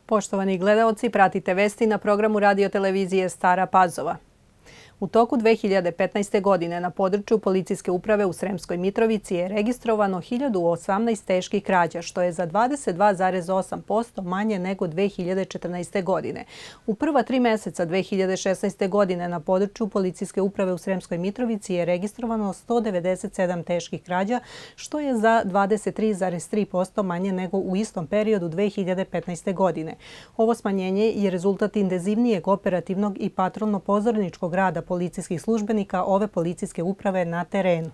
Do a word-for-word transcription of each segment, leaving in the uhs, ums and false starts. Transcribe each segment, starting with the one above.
Poštovani gledaoci, pratite vesti na programu radio-televizije Stara Pazova. U toku dve hiljade petnaeste. godine na području policijske uprave u Sremskoj Mitrovici je registrovano hiljadu osamnaest teških krađa, što je za dvadeset dva zarez osam posto manje nego dve hiljade četrnaeste. godine. U prva tri meseca dve hiljade šesnaeste. godine na području policijske uprave u Sremskoj Mitrovici je registrovano sto devedeset sedam teških krađa, što je za dvadeset tri zarez tri posto manje nego u istom periodu dve hiljade petnaeste. godine. Ovo smanjenje je rezultat intenzivnijeg operativnog i patrolno-pozorničkog rada policijskih službenika ove policijske uprave na terenu.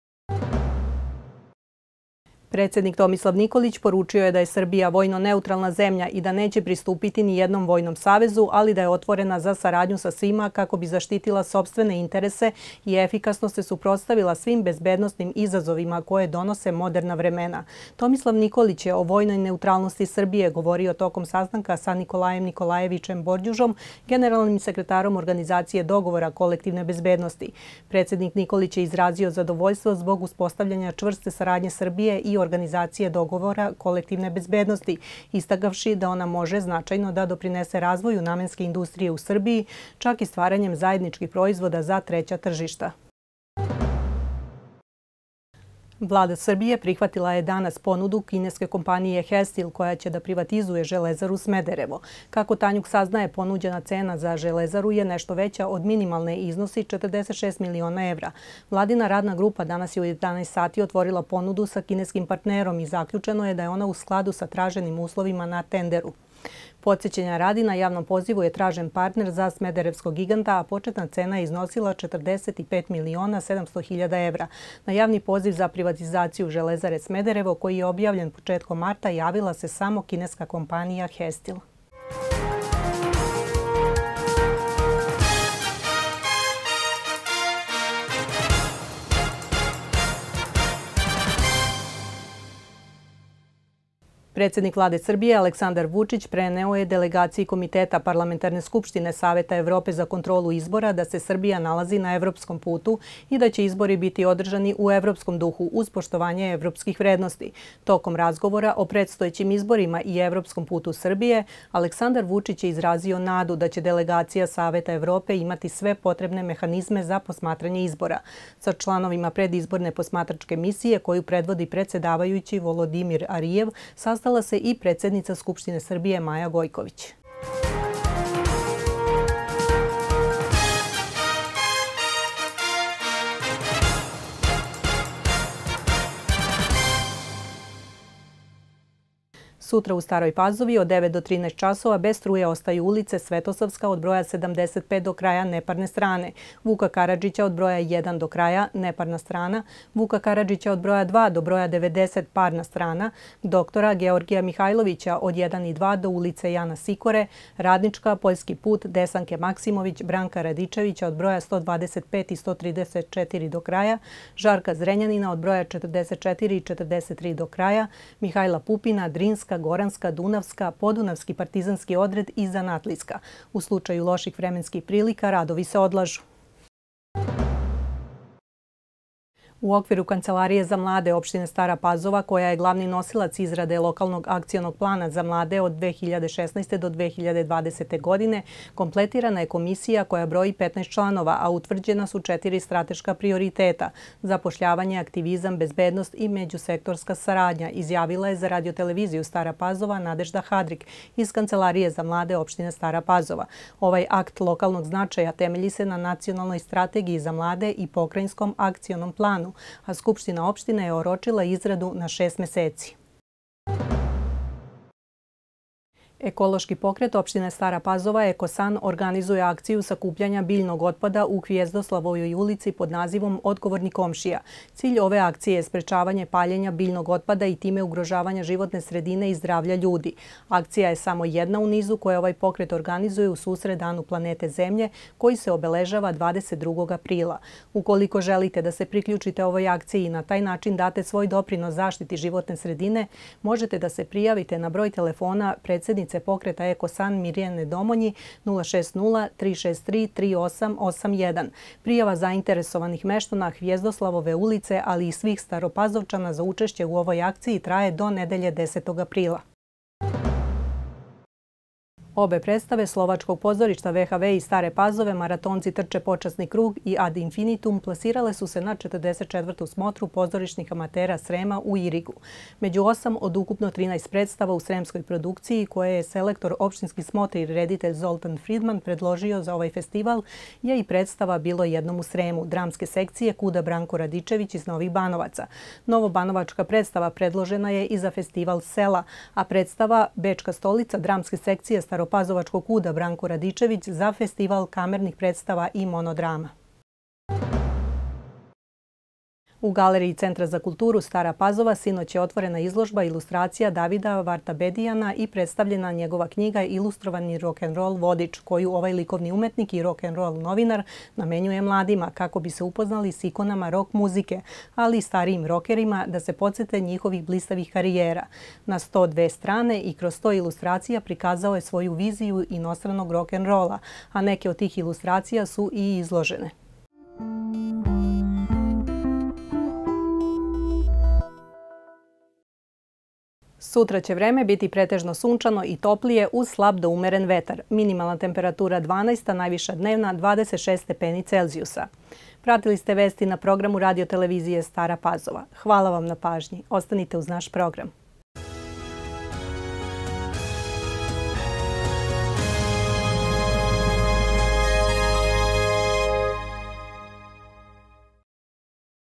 Predsjednik Tomislav Nikolić poručio je da je Srbija vojno neutralna zemlja i da neće pristupiti ni jednom vojnom savezu, ali da je otvorena za saradnju sa svima kako bi zaštitila sopstvene interese i efikasno se suprotstavila svim bezbednosnim izazovima koje donose moderna vremena. Tomislav Nikolić je o vojnoj neutralnosti Srbije govorio tokom sastanka sa Nikolajem Nikolajevićem Borđužom, generalnim sekretarom Organizacije dogovora kolektivne bezbednosti. Predsjednik Nikolić je izrazio zadovoljstvo zbog uspostavljanja čvrste saradnje Srbije i Organizacije dogovora kolektivne bezbednosti, istakavši da ona može značajno da doprinese razvoju namenske industrije u Srbiji, čak i stvaranjem zajedničkih proizvoda za treća tržišta. Vlada Srbije prihvatila je danas ponudu kineske kompanije Hestil koja će da privatizuje Železaru Smederevo. Kako Tanjug saznaje, ponuđena cena za Železaru je nešto veća od minimalne i iznosi četrdeset šest miliona evra. Vladina radna grupa danas je u jedanaest sati otvorila ponudu sa kineskim partnerom i zaključeno je da je ona u skladu sa traženim uslovima na tenderu. Podsjećanja radi, na javnom pozivu je tražen partner za smederevskog giganta, a početna cena je iznosila četrdeset pet miliona sedamsto hiljada evra. Na javni poziv za privatizaciju Železare Smederevo, koji je objavljen početkom marta, javila se samo kineska kompanija Hestil. Predsjednik Vlade Srbije Aleksandar Vučić preneo je delegaciji Komiteta Parlamentarne skupštine Saveta Evrope za kontrolu izbora da se Srbija nalazi na evropskom putu i da će izbori biti održani u evropskom duhu uz poštovanje evropskih vrednosti. Tokom razgovora o predstojećim izborima i evropskom putu Srbije, Aleksandar Vučić je izrazio nadu da će delegacija Saveta Evrope imati sve potrebne mehanizme za posmatranje izbora. Sa članovima predizborne posmatračke misije koju predvodi predsjedavajući Volodimir Arijev, sastala se i predsjednica Skupštine Srbije Maja Gojković. Sutra u Staroj Pazovi od devet do trinaest časova bez struje ostaju ulice Svetosavska od broja sedamdeset pet do kraja neparne strane, Vuka Karadžića od broja jedan do kraja neparna strana, Vuka Karadžića od broja dva do broja devedeset parna strana, doktora Georgija Mihajlovića od jedan i dva do ulice Jana Sikore, Radnička, Poljski put, Desanke Maksimović, Branka Radičevića od broja sto dvadeset pet i sto trideset četiri do kraja, Žarka Zrenjanina od broja četrdeset četiri i četrdeset tri do kraja, Mihajla Pupina, Drinska, Goranska, Dunavska, Podunavski partizanski odred i Zanatlijska. U slučaju loših vremenskih prilika radovi se odlažu. U okviru Kancelarije za mlade opštine Stara Pazova, koja je glavni nosilac izrade lokalnog akcionog plana za mlade od dve hiljade šesnaeste. do dve hiljade dvadesete. godine, kompletirana je komisija koja broji petnaest članova, a utvrđena su četiri strateška prioriteta – zapošljavanje, aktivizam, bezbednost i međusektorska saradnja, izjavila je za radio-televiziju Stara Pazova Nadežda Hadrik iz Kancelarije za mlade opštine Stara Pazova. Ovaj akt lokalnog značaja temelji se na nacionalnoj strategiji za mlade i pokrajinskom akcionom planu, a Skupština opštine je oročila izradu na šest meseci. Ekološki pokret opštine Stara Pazova Ekosan organizuje akciju sakupljanja biljnog otpada u Hvijezdoslavovoj ulici pod nazivom Odgovorni komšija. Cilj ove akcije je sprečavanje paljenja biljnog otpada i time ugrožavanja životne sredine i zdravlja ljudi. Akcija je samo jedna u nizu koje ovaj pokret organizuje u susret Danu planete Zemlje, koji se obeležava dvadeset drugog aprila. Ukoliko želite da se priključite ovoj akciji i na taj način date svoj doprinos zaštiti životne sredine, možete da se prijavite na broj telefona predsjednice pokreta Ekosan Mirjane Domonji nula šest nula tri šest tri tri osam osam jedan. Prijava zainteresovanih meštana Hvijezdoslavove ulice, ali i svih Staropazovčana za učešće u ovoj akciji traje do nedelje desetog aprila. Obe predstave Slovačkog pozorišta V H V i Stare Pazove, Maratonci trče počasni krug i Ad infinitum plasirale su se na četrdeset četvrtu smotru pozorišnih amatera Srema u Irigu. Među osam od ukupno trinaest predstava u sremskoj produkciji koje je selektor opštinski smotri i reditelj Zoltan Friedman predložio za ovaj festival je i predstava Bilo jednom u Sremu, dramske sekcije Kuda Branko Radičević iz Novih Banovaca. Novobanovačka predstava predložena je i za festival Sela, a predstava Bečka stolica dramske sekcije Staropazovačkog Kuda Branko Radičević za festival kamernih predstava i monodrama. U galeriji Centra za kulturu Stara Pazova sinoć je otvorena izložba ilustracija Davida Vartabedijana i predstavljena njegova knjiga Ilustrovani rock'n'roll vodič, koju ovaj likovni umetnik i rock'n'roll novinar namenjuje mladima kako bi se upoznali s ikonama rock muzike, ali i starijim rockerima da se podsjete njihovih blistavih karijera. Na sto dve strane i kroz sto ilustracija prikazao je svoju viziju inostranog rock'n'rolla, a neke od tih ilustracija su i izložene. Sutra će vreme biti pretežno sunčano i toplije uz slab do umeren vetar. Minimalna temperatura dvanaest, a najviša dnevna dvadeset šest stepeni Celzijusa. Pratili ste vesti na programu radio televizije Stara Pazova. Hvala vam na pažnji. Ostanite uz naš program.